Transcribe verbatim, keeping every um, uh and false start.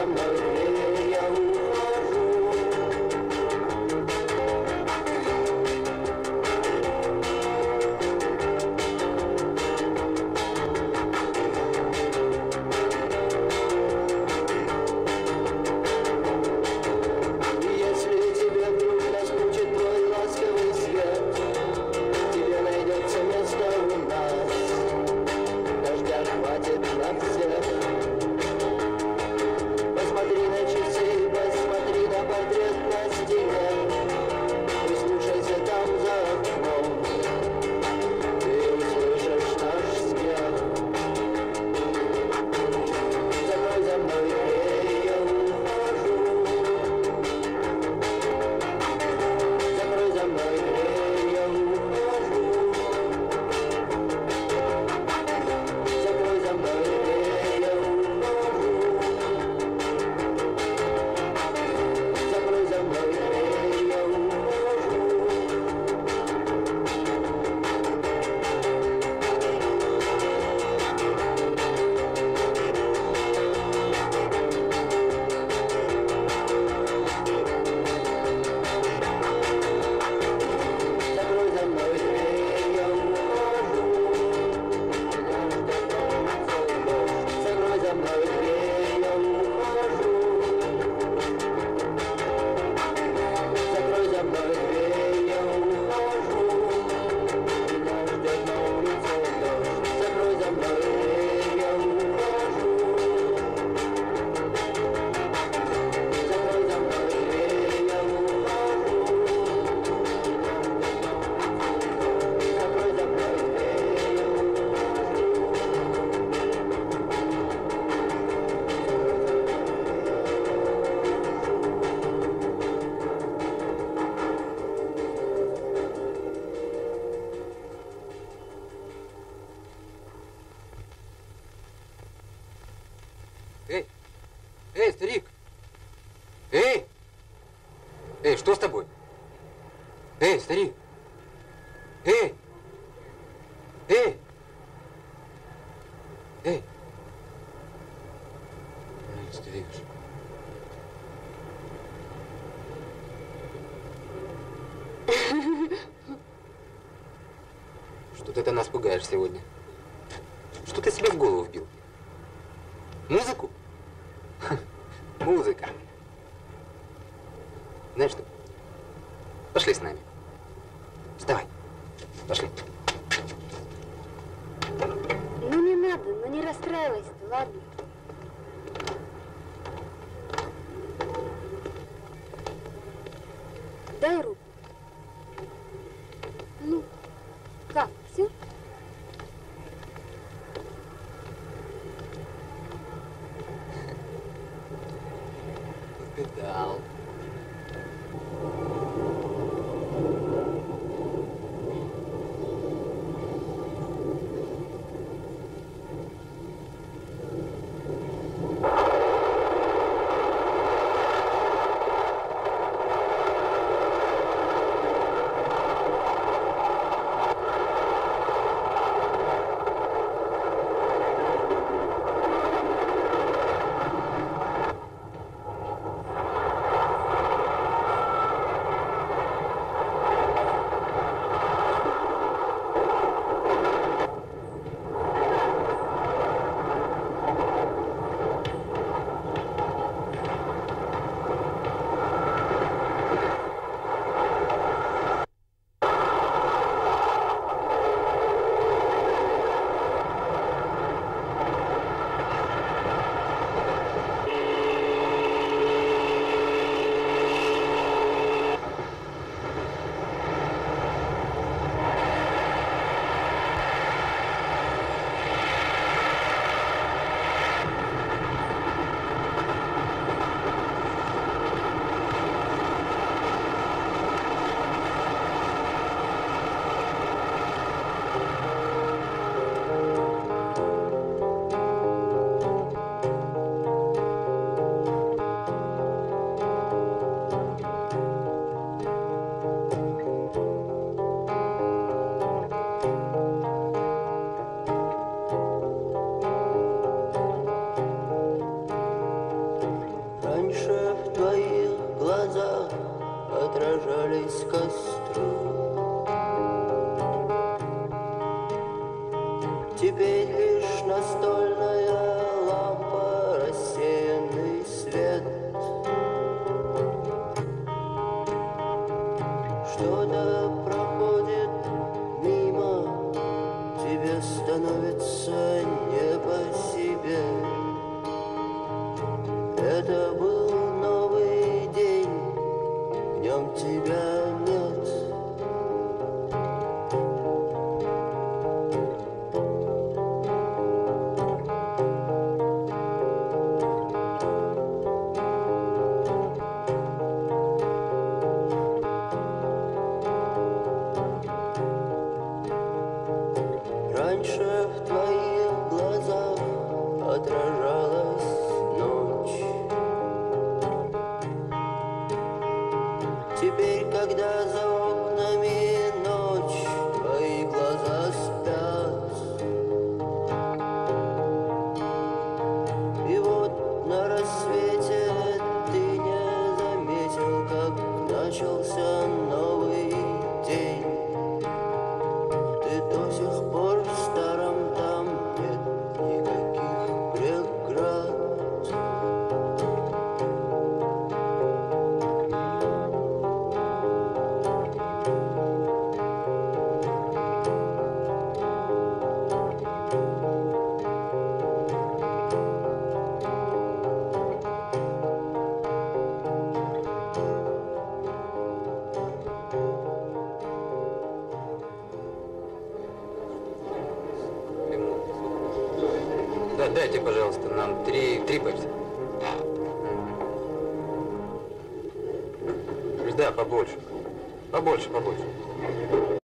Что с тобой? Эй, старик! Эй! Эй! Эй! Эй, старик. Что ты нас пугаешь сегодня? Что ты себе в голову вбил? Музыку? Музыка. Знаешь что? Пошли с нами. Вставай. Пошли. Ну не надо, ну не расстраивайся, ладно? Дай руку. Ну, как, все? Угадал. отражались костры. Теперь лишь настольная лампа, рассеянный свет. Что-то проходит мимо, тебе становится не по себе. Это был новый день, в нем тебя нет. Раньше в твоих глазах отражалась ночь. Теперь, когда за окнами ночь, твои глаза спят. И вот на рассвете ты не заметил, как начался новый день. Ты до сих пор в старом, там нет никаких преград. Да, дайте, пожалуйста, нам три, три пепси. Да, побольше. Побольше, побольше.